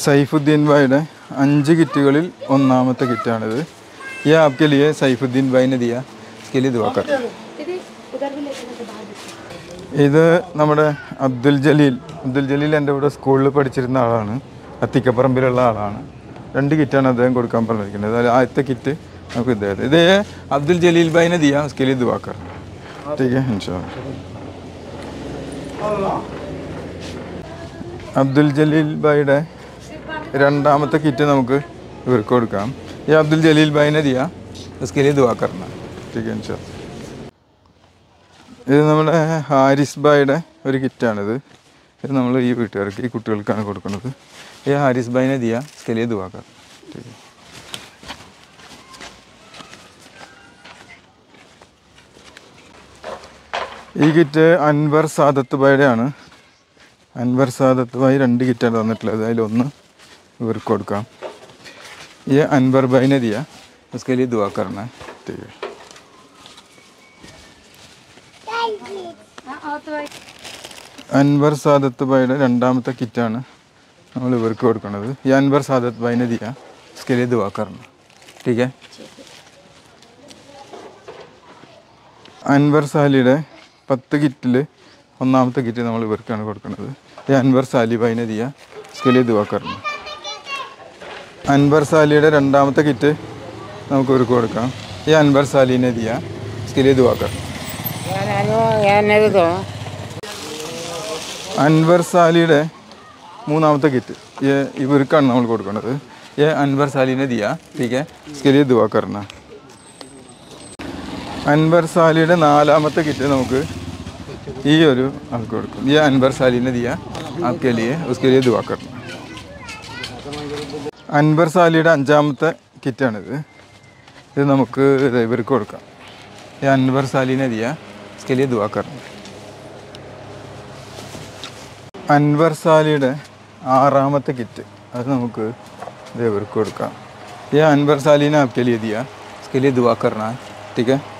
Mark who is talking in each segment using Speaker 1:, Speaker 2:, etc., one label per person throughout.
Speaker 1: सैफुद्दीन भाईയുടെ 5 കിറ്റുകളിൽ ഒന്നാമത്തെ കിറ്റാണിത്. ये आपके लिए सैफुद्दीन भाई ने दिया, इसके लिए दुआ कर. ഇത് നമ്മുടെ അബ്ദുൽ ജലീൽ എൻ്റെ ഇവിടെ സ്കൂളിൽ പഠിച്ചിരുന്ന ആളാണ്, അത്തിക്കപ്പറമ്പിലുള്ള ആളാണ്. 2 കിറ്റാണ് അദ്ദേഹം കൊടുക്കാൻ പറഞ്ഞിരിക്കുന്നത്. അതിൽ ആദ്യത്തെ കിറ്റ് നമുക്ക് ഇദ്ദേഹം ഇത് അബ്ദുൽ ജലീൽ ഭാई ने दिया, उसके लिए दुआ कर. ठीक है इंशाअल्लाह. അബ്ദുൽ ജലീൽ ഭാईയുടെ രണ്ടാമത്തെ കിറ്റ് നമുക്ക് ഇവർക്ക് കൊടുക്കാം. ये अब्दुल जलील भाई ने दिया, उसके लिए दुआ करना. ठीक है इंशाअल्लाह. ഇത് നമ്മുടെ ഹാരിസ് ഭാईയുടെ ഒരു കിറ്റാണിത്. ഇത് നമ്മൾ ഈ വീട്ടുകാർക്ക്, ഈ കുട്ടികൾക്കാണ് കൊടുക്കുന്നത്. ये ഹാരിസ് भाई ने दिया, उसके लिए दुआ करना. ठीक है. ഈ കിറ്റ് അൻവർ സാദത്ത് ഭാईയുടെ ആണ്. അൻവർ സാദത്ത് ഭാई 2 കിറ്റാണ് തന്നിട്ടുള്ളത്. അതിലൊന്ന് ഇവർക്ക് കൊടുക്കാം. ये अनवर भाई ने दिया, उसके लिए दुआ करना है. ठीक है. അൻവർ സാദത്ത് ഭാईയുടെ രണ്ടാമത്തെ കിറ്റാണ് നമ്മൾ ഇവർക്ക് കൊടുക്കുന്നത്. ये अनवर സാദത്ത് भाई ने दिया, उसके लिए दुआ करना. ठीक है. അൻവർ സാലിയുടെ 10 കിറ്റിൽ ഒന്നാമത്തെ കിറ്റ് നമ്മൾ ഇവർക്കാണ് കൊടുക്കുന്നത്. ये अनवर സാലി भाई ने दिया, उसके लिए दुआ करना. അൻവർ സാലിയുടെ രണ്ടാമത്തെ കിറ്റ് നമുക്ക് ഇവർക്ക് കൊടുക്കാം. ये अनवर साली ने दिया, इसके लिए दुआ करना. അൻവർ സാലിയുടെ മൂന്നാമത്തെ കിറ്റ് ഇവർക്കാണ് നമ്മൾ കൊടുക്കുന്നത്. ये अनवर साली ने दिया, ठीक है, इसके लिए दुआ करना. അൻവർ സാലിയുടെ നാലാമത്തെ കിറ്റ് നമുക്ക് ഈ ഒരു ആൾക്ക് കൊടുക്കും. ये अनवर साली ने दिया, आपके लिए, उसके लिए दुआ करना. അൻവർ സാലിയുടെ അഞ്ചാമത്തെ കിറ്റാണിത്. ഇത് നമുക്ക് ഇവർക്ക് കൊടുക്കാം. ये अनवर साली ने दिया, इसके लिए दुआ करना. അൻവർ സാലിയുടെ ആറാമത്തെ കിറ്റ് അത് നമുക്ക് ഇവർക്ക് കൊടുക്കാം. ये अनवर साली ने आपके लिए दिया, इसके लिए दुआ करना है. ठीक है.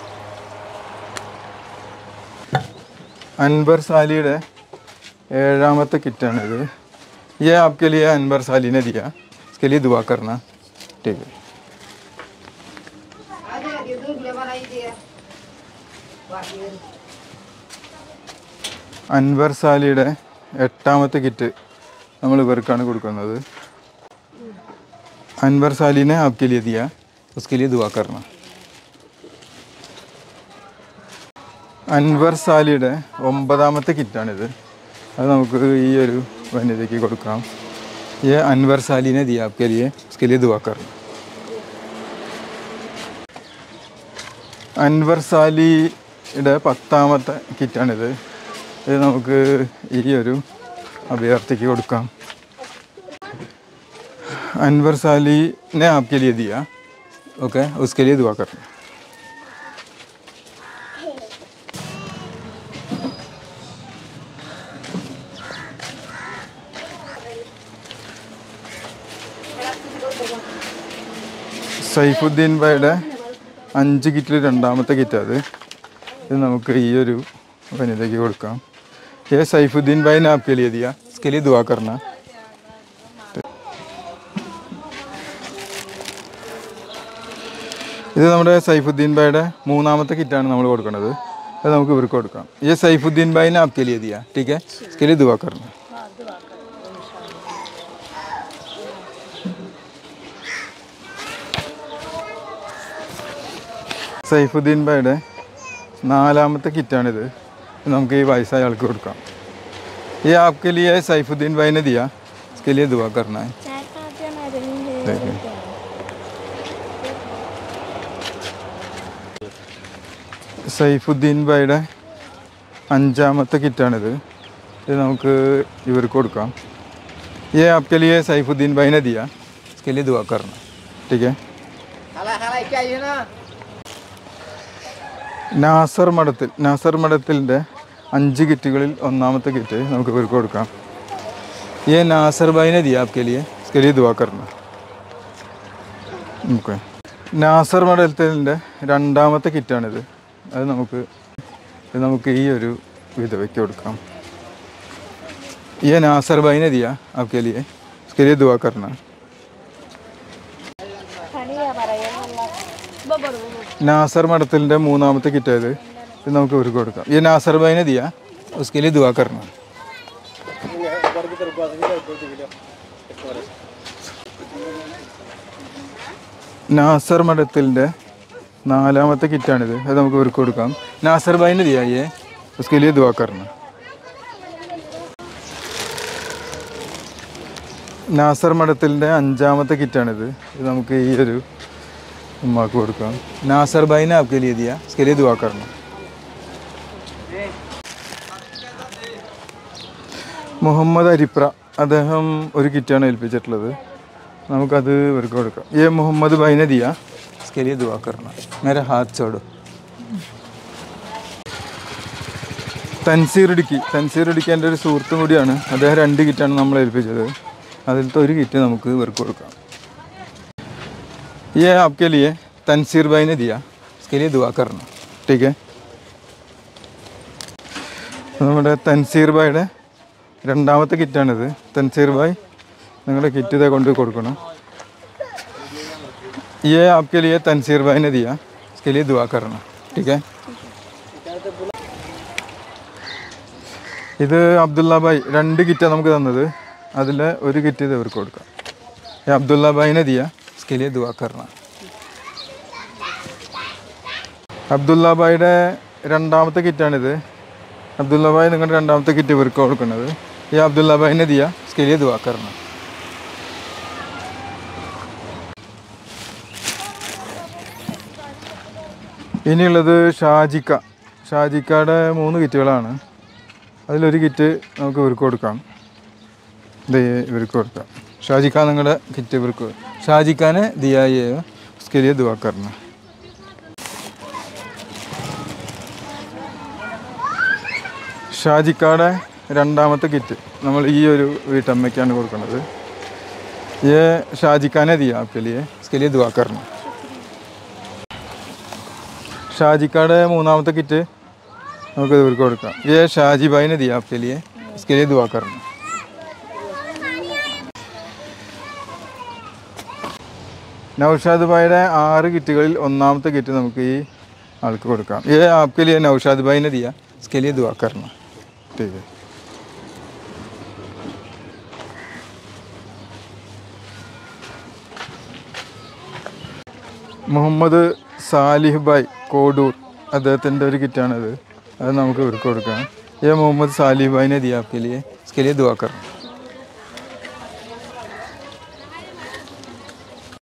Speaker 1: അൻവർ സാലിയുടെ ഏഴാമത്തെ കിറ്റാണിത്. ये आपके लिए अनवर साली ने दिया, इसके लिए दुआ करना. ठीक है. അൻവർ സാലിയുടെ എട്ടാമത്തെ കിറ്റ് നമ്മൾ ഇവർക്കാണ് കൊടുക്കുന്നത്. अनवर साली ने आपके लिए दिया, उसके लिए दुआ करना. അൻവർ സാലിയുടെ 9ാമത്തെ കിറ്റാണിത്. അത് നമുക്ക് ഈ ഒരു വനിതയ്ക്ക് കൊടുക്കാം. ये अनवर साली ने दिया, आपके लिए, उसके लिए दुआ करना. അൻവർ സാലിയുടെ 10ാമത്തെ കിറ്റാണിത്. ഇത് നമുക്ക് ഈ ഒരു അഭയാർത്ഥിക്ക് കൊടുക്കാം. अनवर साली ने आपके लिए दिया, ओके, उसके लिए दुआ करना. സൈഫുദ്ദീൻ ഭാईയുടെ 5 കിറ്റിൽ രണ്ടാമത്തെ കിറ്റ് അത്. ഇത് നമുക്ക് ഈ ഒരു വനിതയ്ക്ക് കൊടുക്കാം. ये सैफुद्दीन भाई ने आपके लिए दिया, इसके लिए दुआ करना. ഇത് നമ്മുടെ സൈഫുദ്ദീൻ ഭാईയുടെ 3ാമത്തെ കിറ്റാണ് നമ്മൾ കൊടുക്കുന്നത്. അത് നമുക്ക് ഇവർക്ക് കൊടുക്കാം. ये सैफुद्दीन भाई ने आपके लिए दिया, ठीक है, इसके लिए दुआ करना. സൈഫുദ്ദീൻ ഭാईയുടെ 4ാമത്തെ കിറ്റാണിത്. നമുക്ക് ഈ വയസ്സായ ആൾക്ക് കൊടുക്കാം. ये आपके लिए सैफुद्दीन भाई ने दिया, इसके लिए दुआ करना है. സൈഫുദ്ദീൻ ഭാईയുടെ 5ാമത്തെ കിറ്റാണിത്. ഇത് നമുക്ക് ഇവർക്ക് കൊടുക്കാം. ये आपके लिए सैफुद्दीन भाई ने दिया, इसके लिए दुआ करना. ठीक है. നാസർ മഠത്തിൻ്റെ 5 കിറ്റുകളിൽ ഒന്നാമത്തെ കിറ്റ് നമുക്ക് ഇവർക്ക് കൊടുക്കാം. ये नासर भाई ने दिया, आपके लिए, इसके लिए दुआ करना. ഓക്കെ. നാസർ മഠത്തിൻ്റെ 2ാമത്തെ കിറ്റാണിത്. അത് നമുക്ക് ഈ ഒരു വിധവയ്ക്ക് കൊടുക്കാം. ये नासर भाई ने दिया, आपके लिए, इसके लिए दुआ करना। नासर मडतलिൻ്റെ മൂന്നാമത്തെ കിറ്റായത് ഇത് നമുക്ക് ഇവർക്ക് കൊടുക്കാം. ये नासर भाई ने दिया उसके लिए दुआ करना. नासर മഠത്തിൻ്റെ നാലാമത്തെ കിറ്റാണിത്. അത് നമുക്ക് ഇവർക്ക് കൊടുക്കാം. नासर भाई ने दिया ये उसके लिए दुआ करना. നാസർ മഠത്തിൻ്റെ അഞ്ചാമത്തെ കിറ്റാണിത്. ഇത് നമുക്ക് ഈ ഒരു ഉമ്മാക്ക് കൊടുക്കാം. नासर भाई ने आपके लिए दिया उसके लिए दुआ करना. മുഹമ്മദ് അരിപ്ര അദ്ദേഹം ഒരു കിറ്റാണ് ഏൽപ്പിച്ചിട്ടുള്ളത്. നമുക്കത് ഇവർക്ക് കൊടുക്കാം. ये मोहम्मद भाई ने दिया इसके लिए दुआ करना. मेरा हाथ छोड़ो. തൻസീർ ഇടുക്കി എൻ്റെ ഒരു സുഹൃത്തും കൂടിയാണ്. അദ്ദേഹം 2 കിറ്റാണ് നമ്മൾ ഏൽപ്പിച്ചത്. അതിലത്തെ ഒരു കിറ്റ് നമുക്ക് ഇവർക്ക് കൊടുക്കാം. ये आपके लिए तंसीर भाई ने दिया इसके लिए दुआ करना. ठीक है. നമ്മുടെ തൻസീർ ഭായിയുടെ രണ്ടാമത്തെ കിറ്റാണിത്. തൻസീർ ഭായ് നിങ്ങളുടെ കിറ്റ് ഇതേ കൊണ്ട് കൊടുക്കണം. ये आपके लिए तंसीर भाई ने दिया इसके लिए दुआ करना. ठीक है. ഇത് അബ്ദുള്ള ഭായ് 2 കിറ്റാണ് നമുക്ക് തന്നത്. അതിൽ ഒരു കിറ്റ് ഇത് ഇവർക്ക് കൊടുക്കാം. ये अब्दुल्ला भाई ने दिया इसके लिए दुआ करना. അബ്ദുള്ള ഭായിയുടെ രണ്ടാമത്തെ കിറ്റാണിത്. അബ്ദുള്ള ഭായ് നിങ്ങളുടെ രണ്ടാമത്തെ കിറ്റ് ഇവർക്ക് കൊടുക്കുന്നത്. ये अब्दुल्ला भाई ने दिया इसके लिए दुआ करना. ഇനിയുള്ളത് ഷാജിക്കയുടെ 3 കിറ്റുകളാണ്. അതിലൊരു കിറ്റ് നമുക്ക് ഇവർക്ക് കൊടുക്കാം. ഇത് ഇവർക്ക് കൊടുക്കാം. ഷാജിക്ക നിങ്ങളുടെ കിറ്റ് ഇവർക്ക്. ഷാജിക്കാനെ ദിയാ ये उसके लिए दुआ करना. ഷാജിക്കയുടെ രണ്ടാമത്തെ കിറ്റ് നമ്മൾ ഈ ഒരു വീട്ടമ്മയ്ക്കാണ് കൊടുക്കുന്നത്. ये ഷാജിക്ക ने दिया आपके लिए इसके लिए दुआ करना. ഷാജിക്കയുടെ മൂന്നാമത്തെ കിറ്റ് നമുക്ക് ഇവർക്ക് കൊടുക്കാം. ये ഷാജി ഭായ് ने दिया आपके लिए इसके लिए दुआ करना. നൗഷാദ് ഭായിയുടെ 6 കിറ്റുകളിൽ ഒന്നാമത്തെ കിറ്റ് നമുക്ക് ഈ ആൾക്ക് കൊടുക്കാം. ये आपके लिए नौशाद भाई ने दिया इसके लिए दुआ करना. ठीक है. മുഹമ്മദ് സാലിഹ് ഭായ് കോഡൂർ അദ്ദേഹത്തിൻ്റെ ഒരു കിറ്റാണിത്. അത് നമുക്ക് ഇവർക്ക് കൊടുക്കാം. ये मोहम्मद सालिह भाई ने दिया आपके लिए इसके लिए दुआ करना.